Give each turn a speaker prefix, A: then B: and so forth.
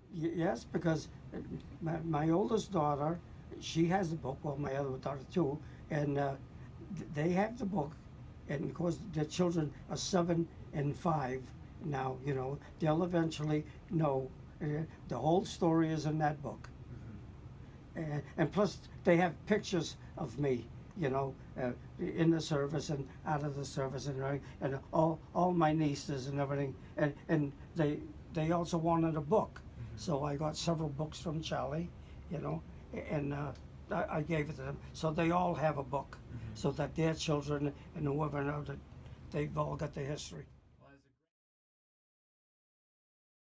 A: Yes, because my oldest daughter, she has the book. Well, my other daughter too, and they have the book, and of course the children are 7 and 5 now. You know, they'll eventually know. The whole story is in that book, and plus they have pictures of me. You know, in the service and out of the service and everything, and all my nieces and everything, and they also wanted a book. So I got several books from Charlie, you know, and I gave it to them. So they all have a book, so that their children and whoever knows that they've all got the history.